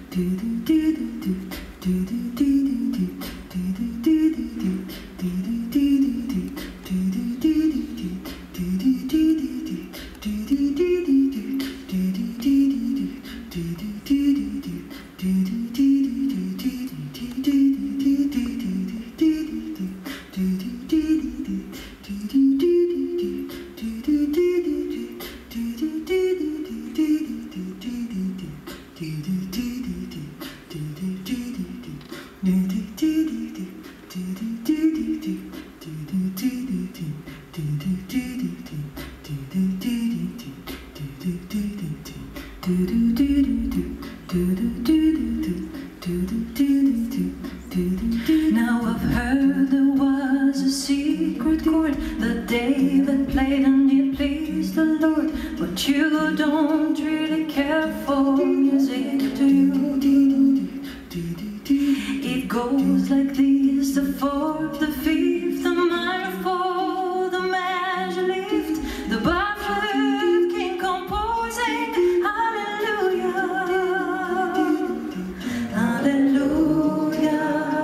Now I've heard there was a secret chord that David played and it pleased the Lord. But you don't really care for music, do you? It goes like this: the fourth, the fifth, the minor fourth, the major lift, the bar flute, king composing. Hallelujah, hallelujah,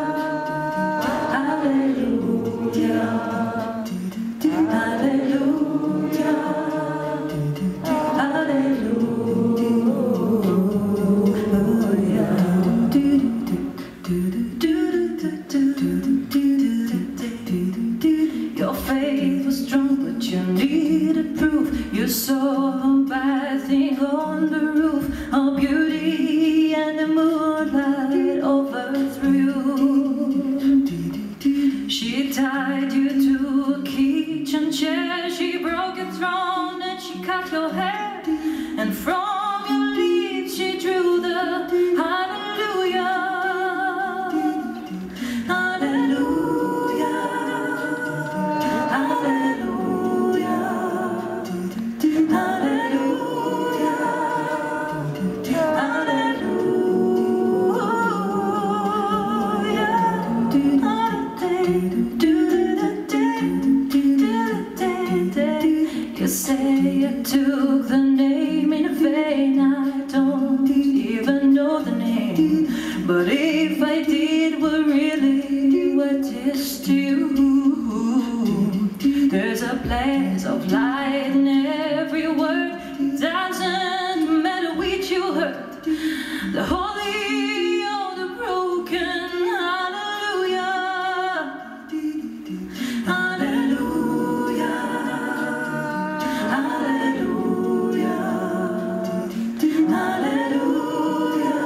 hallelujah, hallelujah, Your faith was strong, but you needed proof. You saw a bad thing on the roof, a beauty and the moonlight overthrew you. She tied you to a kitchen chair, she broke your throne and she cut your hair, and from your lips she drew the hallelujah. You say I took the name in vain, I don't even know the name. But if I did, well really, what is to you? There's a place of light in every word. It doesn't matter which you heard, the holy or the broken. Hallelujah, hallelujah, hallelujah, hallelujah,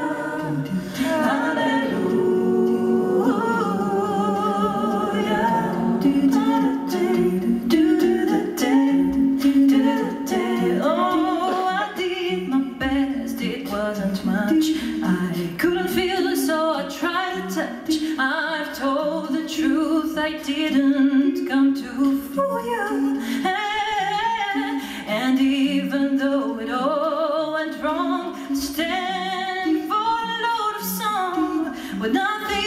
Oh, I did my best, it wasn't much. I couldn't feel it, so I tried to touch. I've told the truth, I didn't come to fool you. And even though it all went wrong, I stand for a load of song with nothing